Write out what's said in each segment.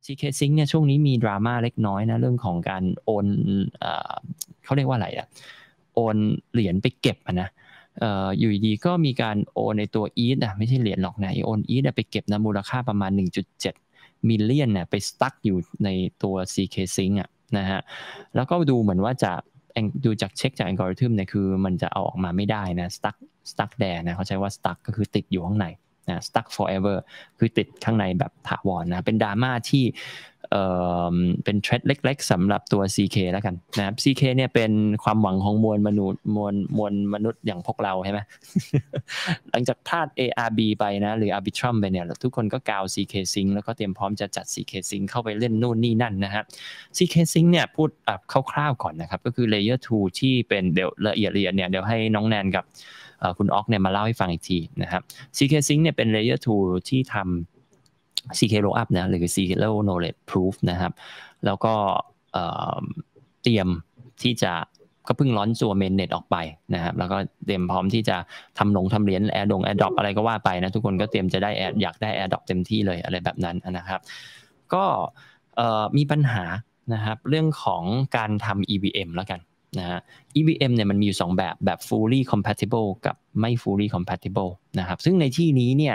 CK Sync เนี่ยช่วงนี้มีดราม่าเล็กน้อยนะเรื่องของการโอนเขาเรียกว่าอะไรอะโอนเหรียญไปเก็บนะอยู่ดีก็มีการโอนในตัว ETH ไม่ใช่เหรียญหรอกนะโอน ETH ไปเก็บนะมูลค่าประมาณ 1.7 มิลเลียนเนี่ยไปสตั๊กอยู่ในตัว CK Sync นะฮะแล้วก็ดูเหมือนว่าจะดูจากเช็คจากอัลกอริทึมเนี่ยคือมันจะเอาออกมาไม่ได้นะ stuck there นะเขาใช้ว่า stuck ก็คือติดอยู่ข้างในนะ stuck forever คือติดข้างในแบบถาวรนะเป็นดราม่าที่เป็นเทรดเล็กๆสำหรับตัว CK แล้วกันนะครับ CK เนี่ยเป็นความหวังของมวลมนุษย์อย่างพวกเราใช่ไหม หลังจากพลาด ARB ไปนะหรือ Arbitrum ไปเนี่ยทุกคนก็กาว CK Sync แล้วก็เตรียมพร้อมจะจัด CK Sync เข้าไปเล่นนู่นนี่นั่นนะฮะ CK Sync เนี่ยพูดคร่าวๆก่อนนะครับก็คือ Layer 2 ที่เป็นเดี๋ยวละเอียดเนี่ยเดี๋ยวให้น้องแนนกับคุณออกเนี่ยมาเล่าให้ฟังอีกทีนะครับ CK Sync เนี่ยเป็น Layer 2 ที่ทำ CK Rollup นะหรือ CK Knowledge Proof นะครับแล้วก็เตรียมที่จะก็เพิ่งร้อนตัว mainnet ออกไปนะครับแล้วก็เตรียมพร้อมที่จะทำเหรียญแอร์ดรอปอะไรก็ว่าไปนะทุกคนก็เตรียมจะได้อยากได้แอร์ดรอปเต็มที่เลยอะไรแบบนั้นนะครับก็มีปัญหานะครับเรื่องของการทำ EVM แล้วกันนะฮะ EVM เนี่ยมันมีอยู่2แบบ fully compatible กับไม่ fully compatible นะครับซึ่งในที่นี้เนี่ย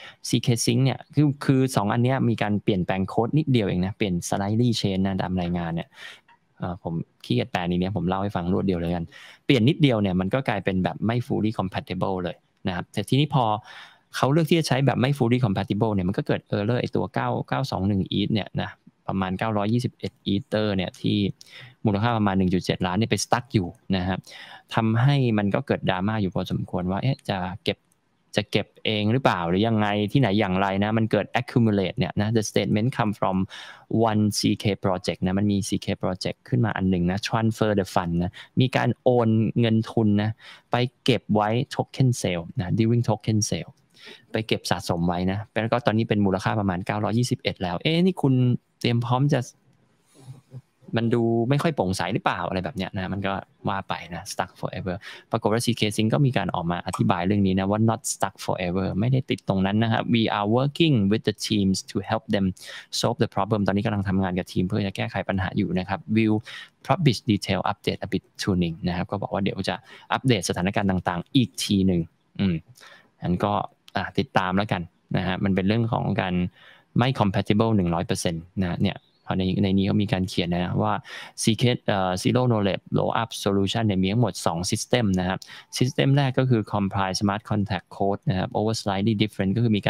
CK Sync เนี่ยคือ2อันนี้มีการเปลี่ยนแปลงโค้ดนิดเดียวเองนะเปลี่ยน slightly change นะตามรายงานเนี่ยผมขี้เกียจแปลนี้เนี่ยผมเล่าให้ฟังรวดเดียวเลยกันเปลี่ยนนิดเดียวเนี่ยมันก็กลายเป็นแบบไม่ fully compatible เลยนะครับแต่ทีนี้พอเขาเลือกที่จะใช้แบบไม่ fully compatible เนี่ยมันก็เกิด error ไอตัว9921 ETH เนี่ยนะประมาณ921 Ether เนี่ยที่มูลค่าประมาณ 1.7 ล้านเนี่ยไป stuck อยู่นะครับทำให้มันก็เกิดดราม่าอยู่พอสมควรว่าจะเก็บเองหรือเปล่าหรือยังไงที่ไหนอย่างไรนะมันเกิด accumulate เนี่ยนะ the statement come from one CK project นะมันมี CK project ขึ้นมาอันหนึ่งนะ transfer the fund นะมีการโอนเงินทุนนะไปเก็บไว้ token sale นะ during token sale ไปเก็บสะสมไว้นะแล้วก็ตอนนี้เป็นมูลค่าประมาณ921แล้วนี่คุณเตรียมพร้อมจะมันดูไม่ค่อยโปร่งใสหรือเปล่าอะไรแบบเนี้ยนะมันก็ว่าไปนะ stuck forever ปรากฏว่า CK Sync ก็มีการออกมาอธิบายเรื่องนี้นะว่า not stuck forever ไม่ได้ติดตรงนั้นนะครับ we are working with the teams to help them solve the problem ตอนนี้กำลังทำงานกับทีมเพื่อจะแก้ไขปัญหาอยู่นะครับ will publish detail update a bit tuning นะครับก็บอกว่าเดี๋ยวจะอัปเดตสถานการณ์ต่างๆอีกทีหนึ่งงั้นก็ติดตามแล้วกันนะฮะมันเป็นเรื่องของการไม่ compatible 100% นะเนี่ยในนี้เขามีการเขียนนะว่า CK Zero Knowledge Rollup Solution เนี่ยมีทั้งหมด2 System นะครับ System แรกก็คือ Compile Smart Contract Code นะครับ Over Slightly Different ก็คือมีการ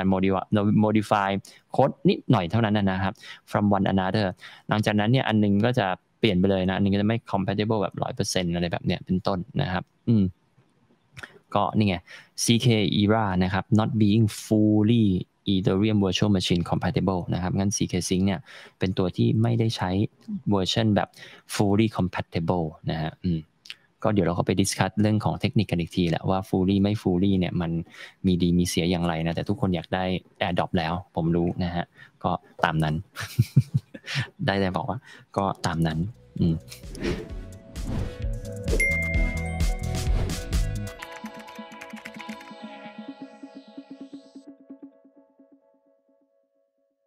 modify code นิดหน่อยเท่านั้นนะครับ from one another หลังจากนั้นเนี่ยอันนึงก็จะเปลี่ยนไปเลยนะอันนึงก็จะไม่ compatible แบบ 100% อะไรแบบเนี้ยเป็นต้นนะครับก็นี่ไง CK Era นะครับ not being fully Ethereum Virtual Machine Compatible นะครับงั้น CK Sync เนี่ยเป็นตัวที่ไม่ได้ใช้เวอร์ชันแบบ fully compatible นะฮะก็เดี๋ยวเราก็ไปดิสคัสเรื่องของเทคนิคกันอีกทีแหละว่า fully ไม่ fully เนี่ยมันมีดีมีเสียอย่างไรนะแต่ทุกคนอยากได้ AirDrop แล้วผมรู้นะฮะก็ตามนั้น ได้แต่บอกว่าก็ตามนั้น